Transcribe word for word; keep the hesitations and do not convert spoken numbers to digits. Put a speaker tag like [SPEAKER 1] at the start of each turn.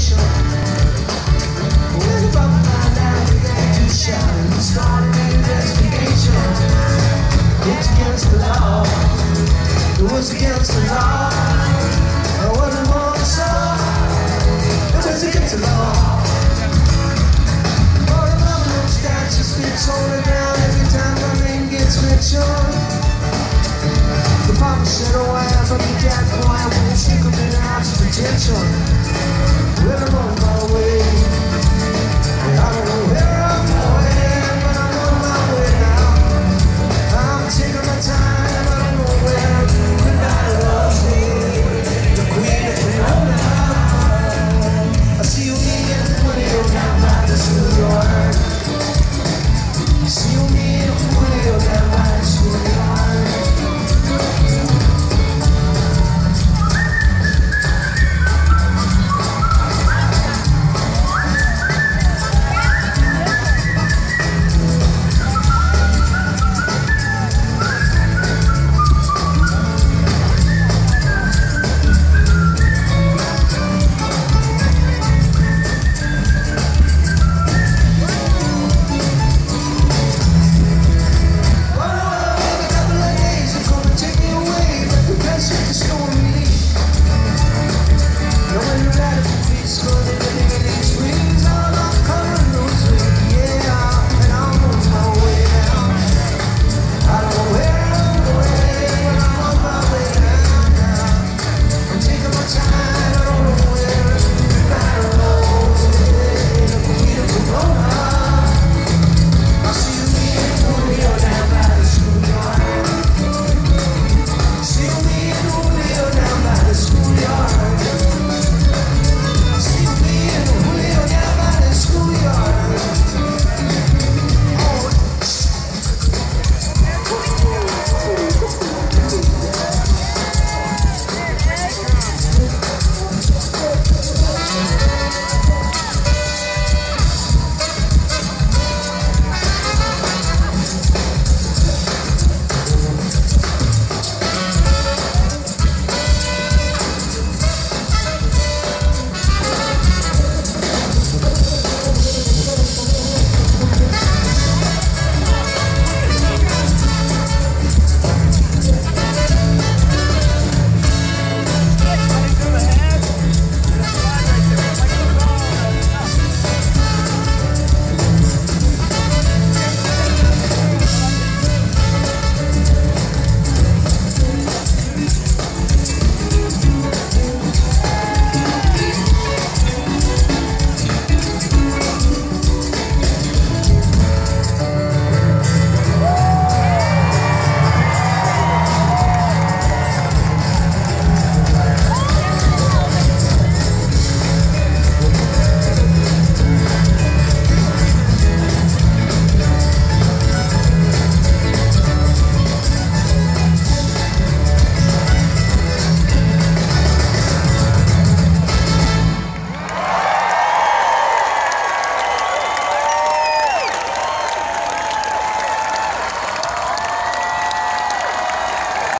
[SPEAKER 1] investigation. When the Papa found out, he began to shout and he started an investigation. It's against the law. It was against the law. There wasn't more to saw. It was against the law. For the government statue spits on the ground every time my name gets mentioned. The Papa said,